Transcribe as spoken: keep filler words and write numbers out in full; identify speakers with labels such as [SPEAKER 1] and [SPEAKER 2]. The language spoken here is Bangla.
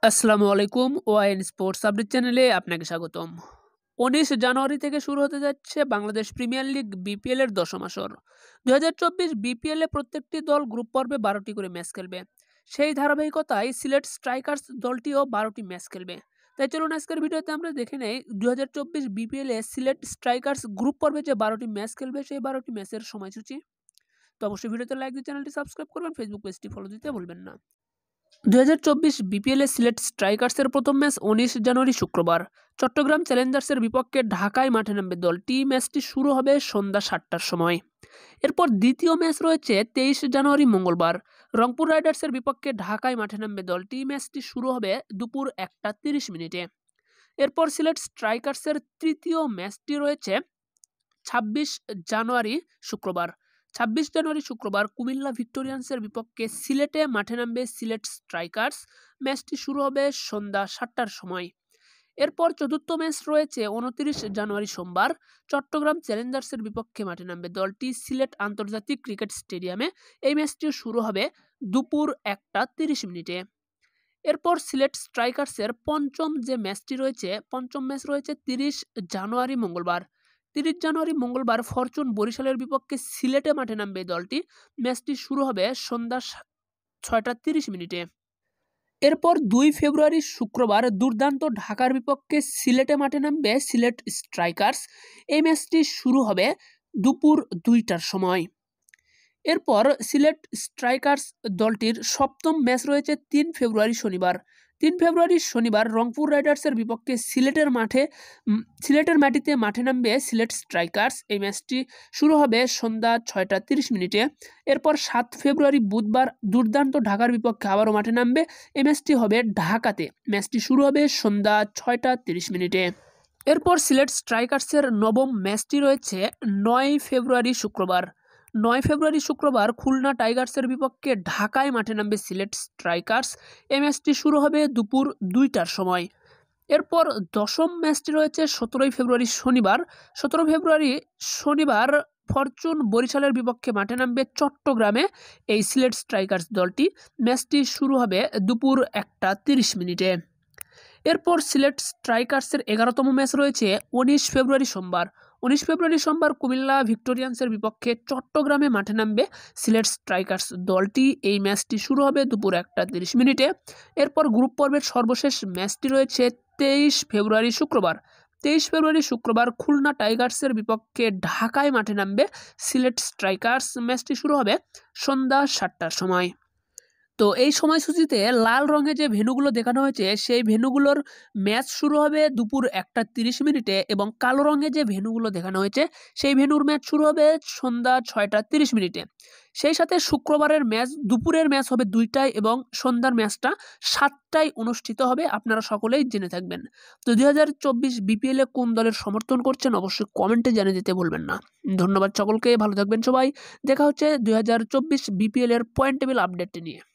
[SPEAKER 1] আসসালামু আলাইকুম ওয়াইন স্পোর্টস আপডেট চ্যানেলে আপনাকে স্বাগতম। উনিশ জানুয়ারি থেকে শুরু হতে যাচ্ছে বাংলাদেশ প্রিমিয়ার লিগ বিপিএল এর দশম আসর। দুই হাজার চব্বিশ বিপিএল এ প্রত্যেকটি দল গ্রুপ পর্বে বারোটি করে ম্যাচ খেলবে। সেই ধারাবাহিকতায় সিলেট স্ট্রাইকার্স দলটিও বারোটি ম্যাচ খেলবে। তাই চলুন আজকের ভিডিওতে আমরা দেখে নেই দুই হাজার চব্বিশ বিপিএল এ সিলেট স্ট্রাইকার্স গ্রুপ পর্বে যে বারোটি ম্যাচ খেলবে সেই বারোটি ম্যাচের সময়সূচি। তো অবশ্যই ভিডিওতে লাইক দিয়ে চ্যানেলটি সাবস্ক্রাইব করবেন, ফেসবুক পেজটি ফলো দিতে ভুলবেন না। দুই হাজার চব্বিশ বিপিএল এ সিলেট স্ট্রাইকার্সের প্রথম ম্যাচ উনিশ জানুয়ারি শুক্রবার চট্টগ্রাম চ্যালেঞ্জার্সের বিপক্ষে ঢাকায় মাঠে নামবে দলটি। ম্যাচটি শুরু হবে সন্ধ্যা সাতটার সময়। এরপর দ্বিতীয় ম্যাচ রয়েছে তেইশ জানুয়ারি মঙ্গলবার রংপুর রাইডার্সের বিপক্ষে ঢাকায় মাঠে নামবে দলটি। ম্যাচটি শুরু হবে দুপুর একটা তিরিশ মিনিটে। এরপর সিলেট স্ট্রাইকার্সের তৃতীয় ম্যাচটি রয়েছে ছাব্বিশ জানুয়ারি শুক্রবার ছাব্বিশ জানুয়ারি শুক্রবার কুমিল্লা ভিক্টোরিয়ান্সের বিপক্ষে সিলেটে মাঠে নামবে সিলেট স্ট্রাইকার্স। ম্যাচটি শুরু হবে সন্ধ্যা সাতটার সময়। এরপর চতুর্থ ম্যাচ রয়েছে উনত্রিশ জানুয়ারি সোমবার চট্টগ্রাম চ্যালেঞ্জার্সের বিপক্ষে মাঠে নামবে দলটি সিলেট আন্তর্জাতিক ক্রিকেট স্টেডিয়ামে। এই ম্যাচটিও শুরু হবে দুপুর একটা তিরিশ মিনিটে। এরপর সিলেট স্ট্রাইকার্সের পঞ্চম যে ম্যাচটি রয়েছে পঞ্চম ম্যাচ রয়েছে তিরিশ জানুয়ারি মঙ্গলবার তিরিশ জানুয়ারি মঙ্গলবার ফরচুন বরিশালের বিপক্ষে সিলেটে মাঠে নামবে দলটি। ম্যাচটি শুরু হবে সন্ধ্যা ছয়টা তিরিশ মিনিটে। এরপর দুই ফেব্রুয়ারি শুক্রবার দুর্দান্ত ঢাকার বিপক্ষে সিলেটে মাঠে নামবে সিলেট স্ট্রাইকার্স। এই ম্যাচটি শুরু হবে দুপুর দুইটার সময়। এরপর সিলেট স্ট্রাইকার্স দলটির সপ্তম ম্যাচ রয়েছে তিন ফেব্রুয়ারি শনিবার তিন ফেব্রুয়ারি শনিবার রংপুর রাইডার্সের বিপক্ষে সিলেটের মাঠে সিলেটের মাটিতে মাঠে নামবে সিলেট স্ট্রাইকার্স। এই ম্যাচটি শুরু হবে সন্ধ্যা ছয়টা তিরিশ মিনিটে। এরপর সাত ফেব্রুয়ারি বুধবার দুর্দান্ত ঢাকার বিপক্ষে আবারও মাঠে নামবে। এই ম্যাচটি হবে ঢাকাতে। ম্যাচটি শুরু হবে সন্ধ্যা ছয়টা তিরিশ মিনিটে। এরপর সিলেট স্ট্রাইকার্সের নবম ম্যাচটি রয়েছে নয় ফেব্রুয়ারি শুক্রবার নয় ফেব্রুয়ারি শুক্রবার খুলনা টাইগার্সের বিপক্ষে ঢাকায় মাঠে নামবে সিলেট স্ট্রাইকার্স। এই ম্যাচটি শুরু হবে দুপুর দুইটার সময়। এরপর দশম ম্যাচটি রয়েছে সতেরোই ফেব্রুয়ারি শনিবার সতেরো ফেব্রুয়ারি শনিবার ফরচুন বরিশালের বিপক্ষে মাঠে নামবে চট্টগ্রামে এই সিলেট স্ট্রাইকার্স দলটি। ম্যাচটি শুরু হবে দুপুর একটা তিরিশ মিনিটে। এরপর সিলেট স্ট্রাইকার্সের এগারোতম ম্যাচ রয়েছে উনিশ ফেব্রুয়ারি সোমবার উনিশ ফেব্রুয়ারি সোমবার কুমিল্লা ভিক্টোরিয়ান্সের বিপক্ষে চট্টগ্রামে মাঠে নামবে সিলেট স্ট্রাইকার্স দলটি। এই ম্যাচটি শুরু হবে দুপুর একটা তিরিশ মিনিটে। এরপর গ্রুপ পর্বের সর্বশেষ ম্যাচটি রয়েছে তেইশ ফেব্রুয়ারি শুক্রবার তেইশ ফেব্রুয়ারি শুক্রবার খুলনা টাইগার্সের বিপক্ষে ঢাকায় মাঠে নামবে সিলেট স্ট্রাইকার্স। ম্যাচটি শুরু হবে সন্ধ্যা সাতটার সময়। তো এই সময়সূচিতে লাল রঙে যে ভেন্যুগুলো দেখানো হয়েছে সেই ভেন্যুগুলোর ম্যাচ শুরু হবে দুপুর একটা তিরিশ মিনিটে এবং কালো রঙে যে ভেন্যুগুলো দেখানো হয়েছে সেই ভেন্যুর ম্যাচ শুরু হবে সন্ধ্যা ছয়টা তিরিশ মিনিটে। সেই সাথে শুক্রবারের ম্যাচ দুপুরের ম্যাচ হবে দুইটায় এবং সন্ধ্যার ম্যাচটা সাতটায় অনুষ্ঠিত হবে। আপনারা সকলেই জেনে থাকবেন। তো দুই হাজার চব্বিশ বিপিএল এ কোন দলের সমর্থন করছেন অবশ্যই কমেন্টে জানিয়ে দিতে ভুলবেন না। ধন্যবাদ সকলকে, ভালো থাকবেন সবাই। দেখা হচ্ছে দুই হাজার চব্বিশ বিপিএল এর পয়েন্ট টেবিল আপডেট নিয়ে।